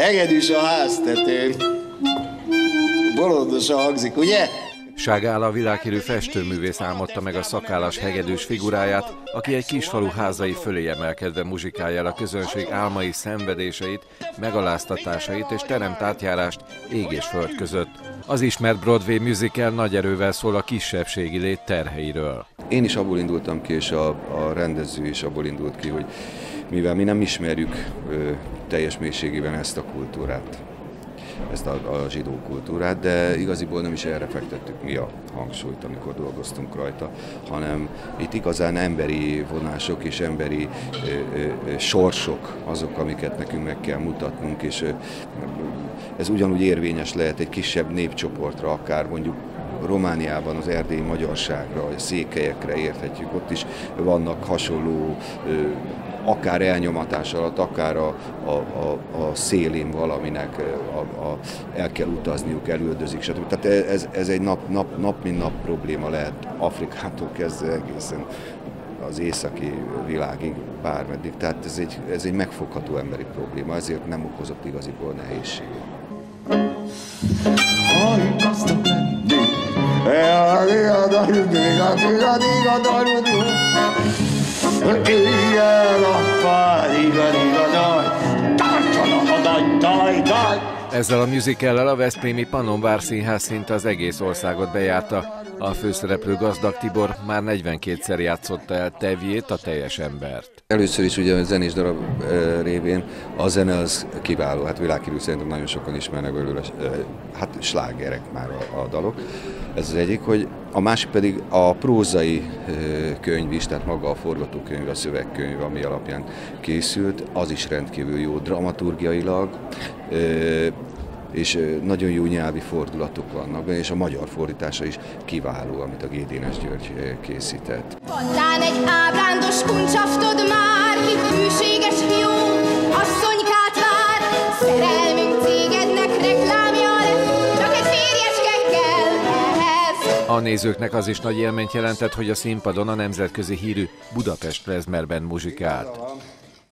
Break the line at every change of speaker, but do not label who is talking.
Hegedűs a háztetőn. Bolondosan hangzik, ugye?
Ságál a világhírű festőművész álmodta meg a szakállas hegedűs figuráját, aki egy kisfalu házai fölé emelkedve muzsikálja el a közönség álmai, szenvedéseit, megaláztatásait és teremt átjárást ég és föld között. Az ismert Broadway musical nagy erővel szól a kisebbségi lét terheiről.
Én is abból indultam ki, és a rendező is abból indult ki, hogy mivel mi nem ismerjük teljes mélységében ezt a kultúrát, ezt a zsidó kultúrát, de igaziból nem is erre fektettük mi a hangsúlyt, amikor dolgoztunk rajta, hanem itt igazán emberi vonások és emberi sorsok azok, amiket nekünk meg kell mutatnunk, és ez ugyanúgy érvényes lehet egy kisebb népcsoportra, akár mondjuk Romániában az erdélyi magyarságra, a székelyekre érthetjük, ott is vannak hasonló akár elnyomatás alatt, akár a szélén valaminek el kell utazniuk, elüldözik, stb. Tehát ez egy nap mint nap probléma lehet Afrikától kezdve egészen az északi világig, bármeddig. Tehát ez egy megfogható emberi probléma, ezért nem okozott igaziból nehézséget.
Ezzel a musicallel a veszprémi Pannonvár Színház szinte az egész országot bejárta. A főszereplő Gazdag Tibor már 42-szer játszotta el Tevjét, a teljes embert.
Először is ugye a zenés darab révén a zene az kiváló, hát világhírű, szerintem nagyon sokan ismernek belőle, hát slágerek már a dalok. Ez az egyik, hogy a másik pedig a prózai könyv is, tehát maga a forgatókönyv, a szövegkönyv, ami alapján készült, az is rendkívül jó dramaturgiailag, és nagyon jó nyelvi fordulatok vannak benne, és a magyar fordítása is kiváló, amit a Gédénes György készített.
Van egy ábrándos kuncsaftod már, hit hűséges fiú, asszonykát vár, szerelmünk cégednek reklámja lett, csak egy férjeske kell ehhez.
A nézőknek az is nagy élményt jelentett, hogy a színpadon a nemzetközi hírű Budapest Klezmerben muzsikált.